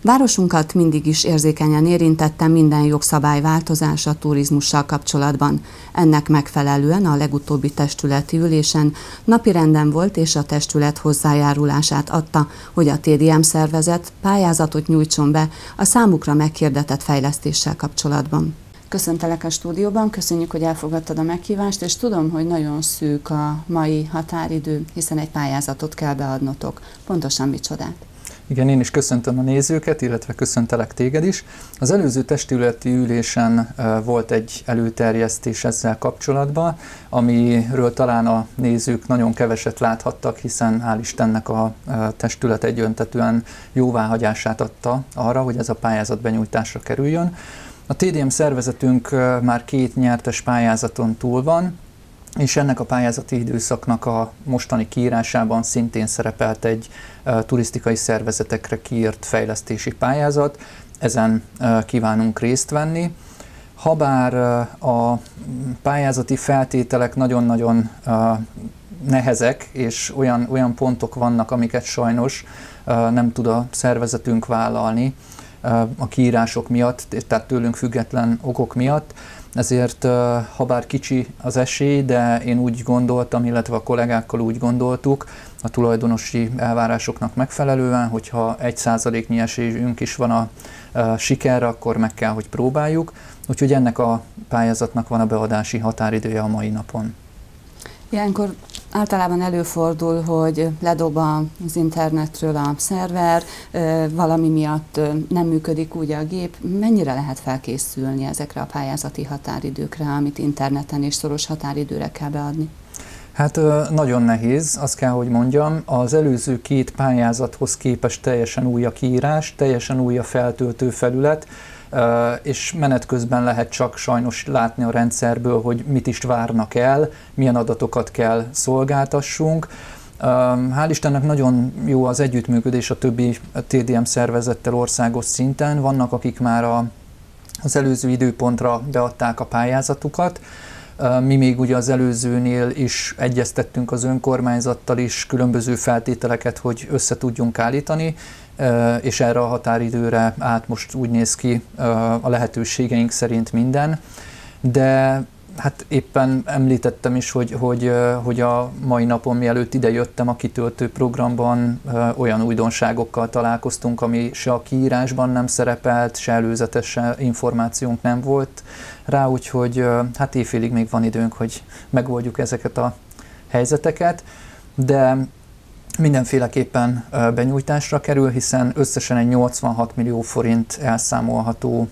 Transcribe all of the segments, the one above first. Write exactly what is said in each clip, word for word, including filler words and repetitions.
Városunkat mindig is érzékenyen érintette minden jogszabályváltozás a turizmussal kapcsolatban. Ennek megfelelően a legutóbbi testületi ülésen napirenden volt, és a testület hozzájárulását adta, hogy a té dé em szervezet pályázatot nyújtson be a számukra meghirdetett fejlesztéssel kapcsolatban. Köszöntelek a stúdióban, köszönjük, hogy elfogadtad a meghívást, és tudom, hogy nagyon szűk a mai határidő, hiszen egy pályázatot kell beadnotok. Pontosan micsodát? Igen, én is köszöntöm a nézőket, illetve köszöntelek téged is. Az előző testületi ülésen volt egy előterjesztés ezzel kapcsolatban, amiről talán a nézők nagyon keveset láthattak, hiszen hál' Istennek a testület egyöntetűen jóváhagyását adta arra, hogy ez a pályázat benyújtásra kerüljön. A té dé em szervezetünk már két nyertes pályázaton túl van, és ennek a pályázati időszaknak a mostani kiírásában szintén szerepelt egy uh, turisztikai szervezetekre kiírt fejlesztési pályázat. Ezen uh, kívánunk részt venni. Habár uh, a pályázati feltételek nagyon-nagyon uh, nehezek, és olyan, olyan pontok vannak, amiket sajnos uh, nem tud a szervezetünk vállalni uh, a kiírások miatt, tehát tőlünk független okok miatt. Ezért, habár kicsi az esély, de én úgy gondoltam, illetve a kollégákkal úgy gondoltuk, a tulajdonosi elvárásoknak megfelelően, hogyha egy százaléknyi esélyünk is van a sikerre, akkor meg kell, hogy próbáljuk. Úgyhogy ennek a pályázatnak van a beadási határidője a mai napon. Ilyenkor általában előfordul, hogy ledob az internetről a szerver, valami miatt nem működik úgy a gép. Mennyire lehet felkészülni ezekre a pályázati határidőkre, amit interneten és szoros határidőre kell beadni? Hát nagyon nehéz, azt kell, hogy mondjam. Az előző két pályázathoz képest teljesen új a kiírás, teljesen új a feltöltő felület, és menet közben lehet csak sajnos látni a rendszerből, hogy mit is várnak el, milyen adatokat kell szolgáltassunk. Hál' Istennek nagyon jó az együttműködés a többi té dé em szervezettel országos szinten. Vannak, akik már a, az előző időpontra beadták a pályázatukat. Mi még ugye az előzőnél is egyeztettünk az önkormányzattal is különböző feltételeket, hogy össze tudjunk állítani, és erre a határidőre át most úgy néz ki a lehetőségeink szerint minden. De hát éppen említettem is, hogy, hogy, hogy a mai napon, mielőtt ide jöttem a kitöltő programban, olyan újdonságokkal találkoztunk, ami se a kiírásban nem szerepelt, se előzetes információnk nem volt rá, úgyhogy hát éjfélig még van időnk, hogy megoldjuk ezeket a helyzeteket, de mindenféleképpen benyújtásra kerül, hiszen összesen egy nyolcvanhat millió forint elszámolható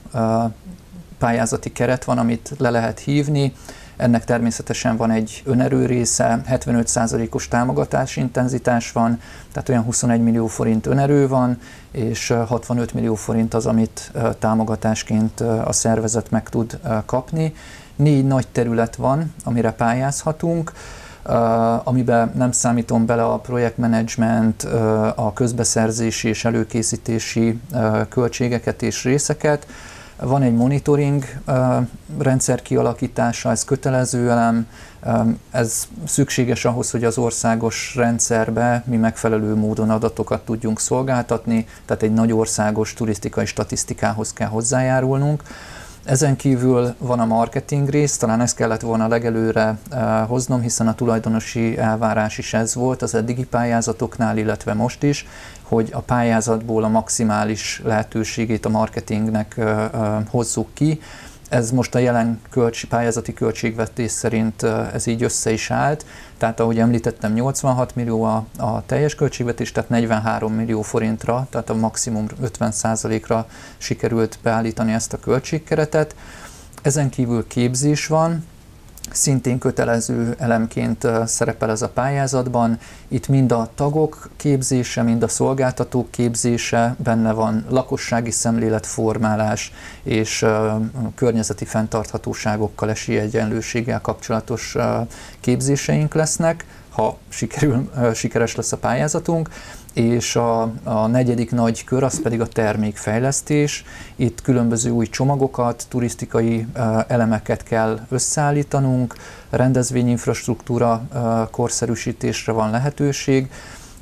pályázati keret van, amit le lehet hívni. Ennek természetesen van egy önerő része, hetvenöt százalékos támogatási intenzitás van, tehát olyan huszonegy millió forint önerő van, és hatvanöt millió forint az, amit támogatásként a szervezet meg tud kapni. Négy nagy terület van, amire pályázhatunk, Uh, amiben nem számítom bele a projektmenedzsment, uh, a közbeszerzési és előkészítési uh, költségeket és részeket. Van egy monitoring uh, rendszer kialakítása, ez kötelező elem, um, ez szükséges ahhoz, hogy az országos rendszerbe mi megfelelő módon adatokat tudjunk szolgáltatni, tehát egy nagy országos turisztikai statisztikához kell hozzájárulnunk. Ezen kívül van a marketing rész, talán ezt kellett volna legelőre uh, hoznom, hiszen a tulajdonosi elvárás is ez volt az eddigi pályázatoknál, illetve most is, hogy a pályázatból a maximális lehetőségét a marketingnek uh, uh, hozzuk ki. Ez most a jelen költs, pályázati költségvetés szerint uh, ez így össze is állt, tehát ahogy említettem, nyolcvanhat millió a, a teljes költségvetés, tehát negyvenhárom millió forintra, tehát a maximum ötven százalékra sikerült beállítani ezt a költségkeretet. Ezen kívül képzés van, szintén kötelező elemként szerepel ez a pályázatban. Itt mind a tagok képzése, mind a szolgáltatók képzése, benne van lakossági szemléletformálás és környezeti fenntarthatóságokkal, esélyegyenlőséggel kapcsolatos képzéseink lesznek, ha sikerül, sikeres lesz a pályázatunk. És a, a negyedik nagy kör az pedig a termékfejlesztés. Itt különböző új csomagokat, turisztikai uh, elemeket kell összeállítanunk, rendezvényinfrastruktúra uh, korszerűsítésre van lehetőség.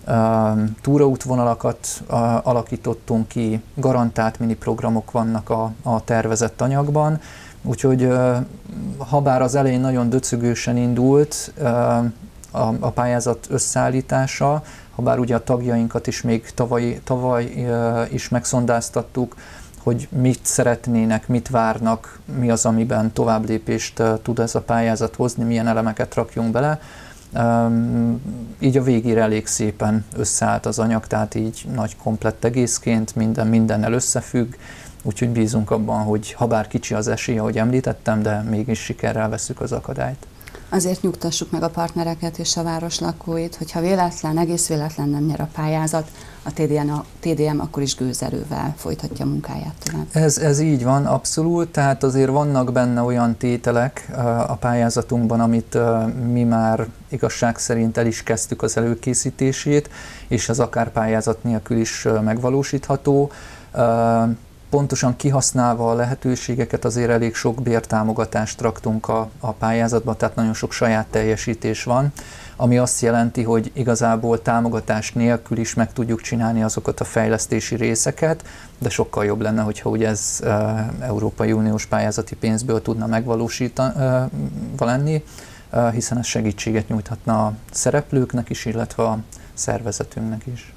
túraútvonalakat alakítottunk ki, garantált mini programok vannak a, a tervezett anyagban, úgyhogy habár az elején nagyon döcögősen indult a, a pályázat összeállítása, habár ugye a tagjainkat is még tavaly, tavaly is megszondáztattuk, hogy mit szeretnének, mit várnak, mi az, amiben továbblépést tud ez a pályázat hozni, milyen elemeket rakjunk bele. Um, így a végére elég szépen összeállt az anyag, tehát így nagy komplett egészként minden mindennel összefügg, úgyhogy bízunk abban, hogy ha bár kicsi az esély, ahogy említettem, de mégis sikerrel vesszük az akadályt. Azért nyugtassuk meg a partnereket és a város lakóit, hogyha véletlen, egész véletlen nem nyer a pályázat, a té dé em, a té dé em akkor is gőzerővel folytatja a munkáját tovább. Ez, ez így van, abszolút, tehát azért vannak benne olyan tételek a pályázatunkban, amit mi már igazság szerint el is kezdtük az előkészítését, és ez akár pályázat nélkül is megvalósítható. Pontosan kihasználva a lehetőségeket azért elég sok bértámogatást raktunk a, a pályázatba, tehát nagyon sok saját teljesítés van, ami azt jelenti, hogy igazából támogatás nélkül is meg tudjuk csinálni azokat a fejlesztési részeket, de sokkal jobb lenne, hogyha ugye ez e, Európai Uniós pályázati pénzből tudna megvalósítva lenni, e, hiszen ez segítséget nyújthatna a szereplőknek is, illetve a szervezetünknek is.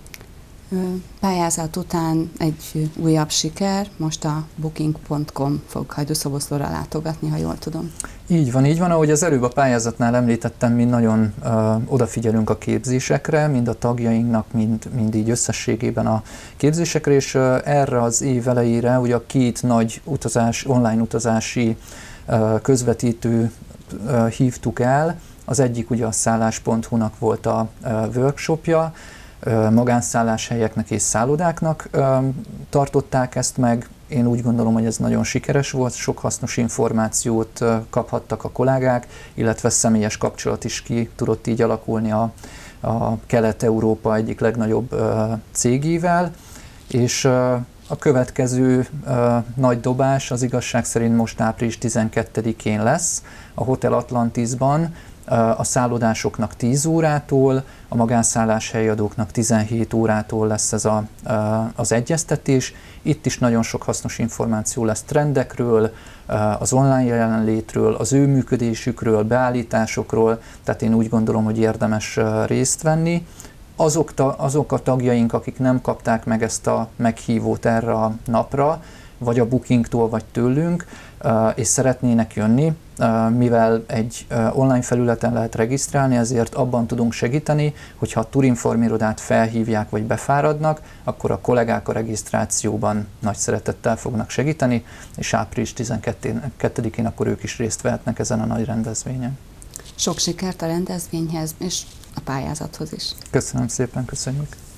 Pályázat után egy újabb siker, most a booking pont com fog Hajdúszoboszlóra látogatni, ha jól tudom. Így van, így van, ahogy az előbb a pályázatnál említettem, mi nagyon uh, odafigyelünk a képzésekre, mind a tagjainknak, mind, mind így összességében a képzésekre, és uh, erre az év elejére ugye a két nagy utazás, online utazási uh, közvetítő uh, hívtuk el. Az egyik ugye a szállás pont hu-nak volt a uh, workshopja, magánszálláshelyeknek és szállodáknak tartották ezt meg. Én úgy gondolom, hogy ez nagyon sikeres volt, sok hasznos információt kaphattak a kollégák, illetve személyes kapcsolat is ki tudott így alakulni a, a Kelet-Európa egyik legnagyobb cégével, és a következő nagy dobás az igazság szerint most április tizenkettedikén lesz a Hotel Atlantisban, a szállodásoknak tíz órától, a magánszálláshelyadóknak tizenhét órától lesz ez a, az egyeztetés. Itt is nagyon sok hasznos információ lesz trendekről, az online jelenlétről, az ő működésükről, beállításokról, tehát én úgy gondolom, hogy érdemes részt venni. Azok, azok a tagjaink, akik nem kapták meg ezt a meghívót erre a napra, vagy a Bookingtól, vagy tőlünk, és szeretnének jönni, mivel egy online felületen lehet regisztrálni, ezért abban tudunk segíteni, hogyha a Turinform irodát felhívják, vagy befáradnak, akkor a kollégák a regisztrációban nagy szeretettel fognak segíteni, és április tizenkettedikén akkor ők is részt vehetnek ezen a nagy rendezvényen. Sok sikert a rendezvényhez, és a pályázathoz is. Köszönöm szépen, köszönjük!